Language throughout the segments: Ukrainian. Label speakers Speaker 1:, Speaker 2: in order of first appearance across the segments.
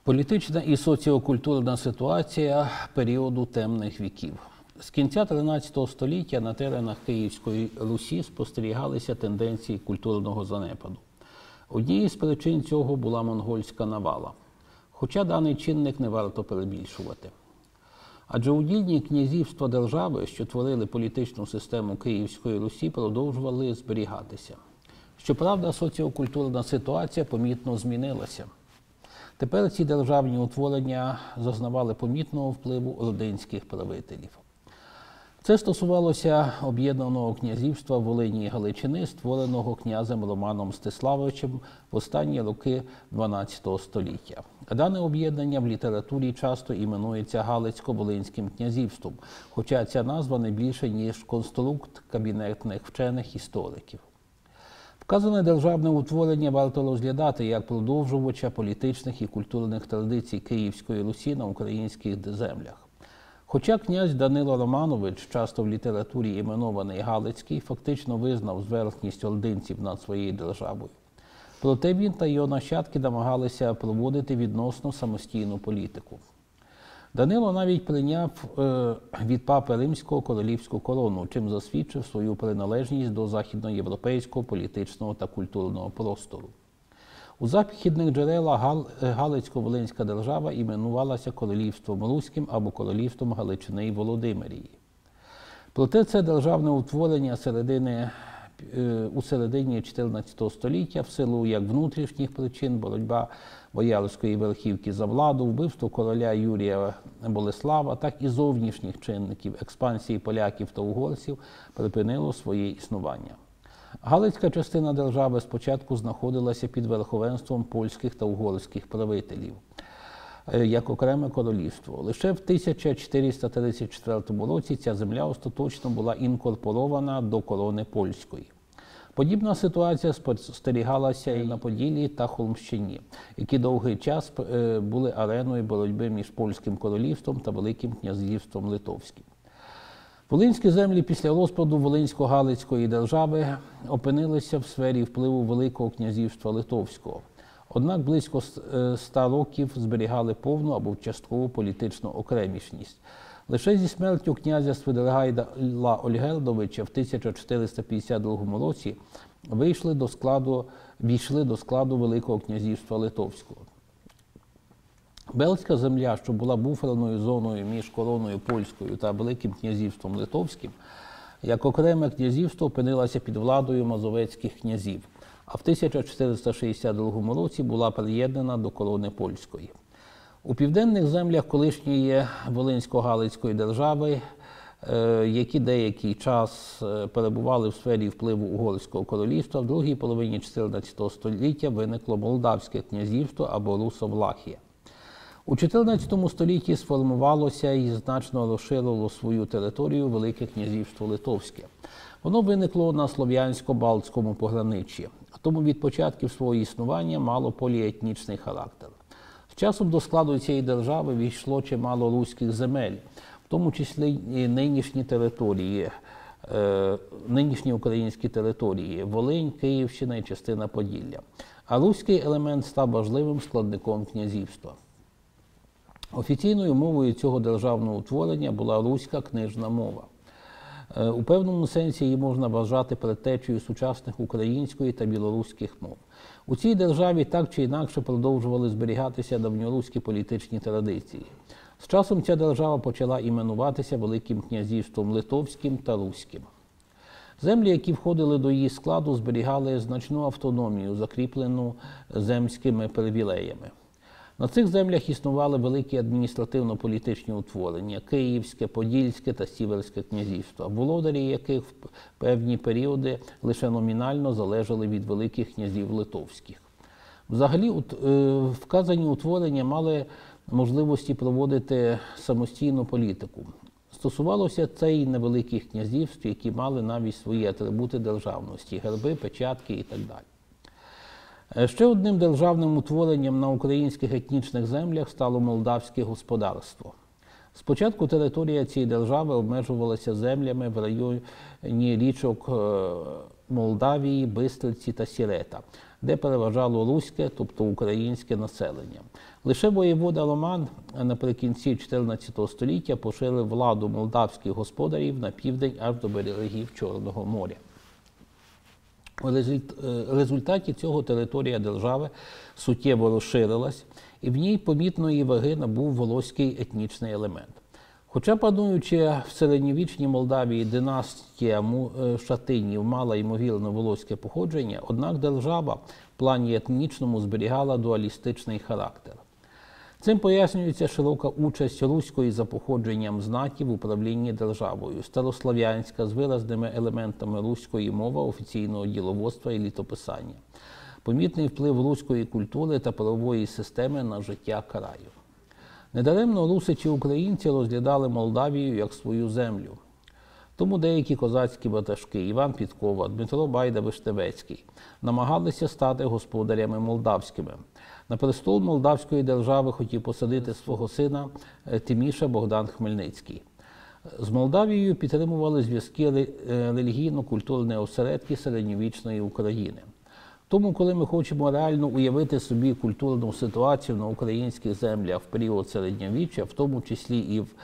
Speaker 1: Політична і соціокультурна ситуація періоду темних віків. З кінця 13 століття на теренах Київської Русі спостерігалися тенденції культурного занепаду. Однією з причин цього була монгольська навала. Хоча даний чинник не варто перебільшувати. Адже удільні князівства держави, що творили політичну систему Київської Русі, продовжували зберігатися. Щоправда, соціокультурна ситуація помітно змінилася. Тепер ці державні утворення зазнавали помітного впливу родинських правителів. Це стосувалося об'єднаного князівства Волині і Галичини, створеного князем Романом Мстиславовичем в останні роки XII століття. Дане об'єднання в літературі часто іменується Галицько-Волинським князівством, хоча ця назва не більше, ніж конструкт кабінетних вчених істориків. Вказане державне утворення варто розглядати як продовжувача політичних і культурних традицій Київської Русі на українських землях. Хоча князь Данило Романович, часто в літературі іменований Галицький, фактично визнав зверхність ординців над своєю державою. Проте він та його нащадки намагалися проводити відносно самостійну політику. Данило навіть прийняв від папи Римського королівську корону, чим засвідчив свою приналежність до західноєвропейського політичного та культурного простору. У західних джерелах Галицько-Волинська держава іменувалася Королівством Руським або Королівством Галичини і Володимирії. Проте це державне утворення у середині 14 століття в силу як внутрішніх причин, боротьба боярської верхівки за владу, вбивство короля Юрія Болеслава, так і зовнішніх чинників експансії поляків та угорців припинило своє існування. Галицька частина держави спочатку знаходилася під верховенством польських та угорських правителів, як окреме королівство. Лише в 1434 році ця земля остаточно була інкорпорована до корони польської. Подібна ситуація спостерігалася і на Поділлі та Холмщині, які довгий час були ареною боротьби між Польським королівством та Великим князівством Литовським. Волинські землі після розпаду Волинсько-Галицької держави опинилися в сфері впливу Великого князівства Литовського. Однак близько 100 років зберігали повну або часткову політичну окремішність. Лише зі смертю князя Свидригайла Ольгердовича в 1452 році війшли до складу Великого князівства Литовського. Бельська земля, що була буферною зоною між короною польською та Великим князівством Литовським, як окреме князівство опинилася під владою мазовецьких князів, а в 1462 році була приєднана до корони польської. У південних землях колишньої Волинсько-Галицької держави, які деякий час перебували в сфері впливу Угорського королівства, в другій половині 14 століття виникло Молдавське князівство або Русовлахія. У 14 столітті сформувалося і значно розширило свою територію Велике князівство Литовське. Воно виникло на Слов'янсько-Балтському пограниччі, тому від початків свого існування мало поліетнічний характер. З часом до складу цієї держави війшло чимало руських земель, в тому числі і нинішні українські території – Волинь, Київщина і частина Поділля. А руський елемент став важливим складником князівства. Офіційною мовою цього державного утворення була руська книжна мова. У певному сенсі її можна вважати предтечею сучасних української та білоруських мов. У цій державі так чи інакше продовжували зберігатися давньоруські політичні традиції. З часом ця держава почала іменуватися Великим князівством Литовським та Руським. Землі, які входили до її складу, зберігали значну автономію, закріплену земськими привілеями. На цих землях існували великі адміністративно-політичні утворення – Київське, Подільське та Сіверське князівства, володарі яких в певні періоди лише номінально залежали від великих князів литовських. Взагалі, вказані утворення мали можливості проводити самостійну політику. Стосувалося це і невеликих князівств, які мали навіть свої атрибути державності – герби, печатки і так далі. Ще одним державним утворенням на українських етнічних землях стало молдавське господарство. Спочатку територія цієї держави обмежувалася землями в районі річок Молдавії, Бистриці та Сірета. де переважало руське, тобто українське населення. Лише воєвода Роман наприкінці 14 століття поширив владу молдавських господарів на південь аж до берегів Чорного моря. У результаті цього територія держави суттєво розширилась, і в ній помітної ваги набув волоський етнічний елемент. Хоча пануючи в середньовічній Молдавії династія Шатинів мала ймовірно волоське походження, однак держава в плані етнічному зберігала дуалістичний характер. Цим пояснюється широка участь руської за походженням знаті в управлінні державою, старослав'янська з виразними елементами руської мови, офіційного діловодства і літописання, помітний вплив руської культури та правової системи на життя краю. Недаремно русичі українці розглядали Молдавію як свою землю. Тому деякі козацькі ватажки Іван Підкова, Дмитро Байда-Виштевецький намагалися стати господарями молдавськими. На престол Молдавської держави хотів посадити свого сина Тиміша Богдан Хмельницький. З Молдавією підтримували зв'язки релігійно-культурні осередки середньовічної України. Тому, коли ми хочемо реально уявити собі культурну ситуацію на українських землях в період середньовіччя, в тому числі і в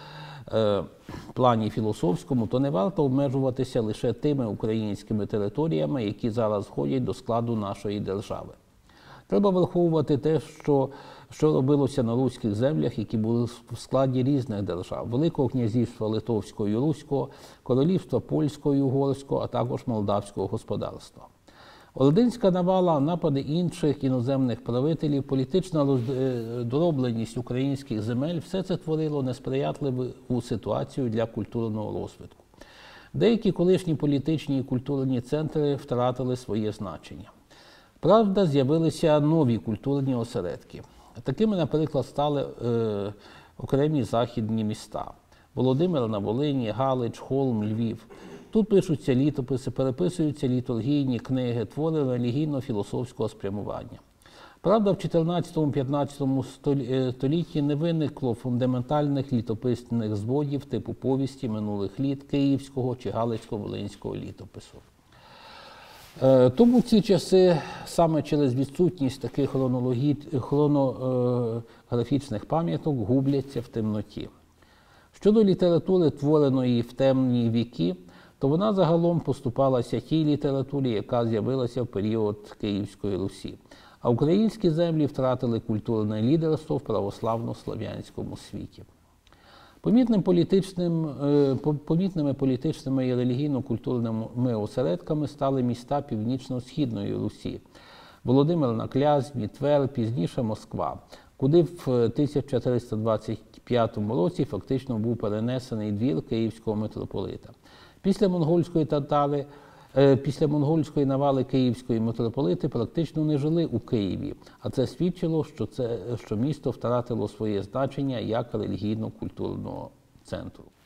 Speaker 1: плані філософському, то не варто обмежуватися лише тими українськими територіями, які зараз входять до складу нашої держави. Треба враховувати те, що робилося на руських землях, які були в складі різних держав – Великого князівства Литовського і Руського, Королівства Польського і Угорського, а також Молдавського господарства. Ординська навала, напади інших іноземних правителів, політична доробленість українських земель – все це творило несприятливу ситуацію для культурного розвитку. Деякі колишні політичні і культурні центри втратили своє значення. Правда, з'явилися нові культурні осередки. Такими, наприклад, стали окремі західні міста – Володимир на Волині, Галич, Холм, Львів. Тут пишуться літописи, переписуються літургійні книги, твори релігійно-філософського спрямування. Правда, в 14-15 столітті не виникло фундаментальних літописних зводів типу повісті минулих літ Київського чи Галицько-Волинського літопису. Тому в ці часи саме через відсутність таких хронографічних пам'яток губляться в темноті. Щодо літератури, твореної в темні віки, то вона загалом поступалася тій літературі, яка з'явилася в період Київської Русі. А українські землі втратили культурне лідерство в православно-слав'янському світі. Помітними політичними і релігійно-культурними осередками стали міста Північно-Східної Русі – Володимир на Клязьмі, Твер, пізніше Москва, куди в 1325 році фактично був перенесений двір київського митрополита. Після монгольської навали київської митрополити практично не жили у Києві, а це свідчило, що місто втратило своє значення як релігійно-культурного центру.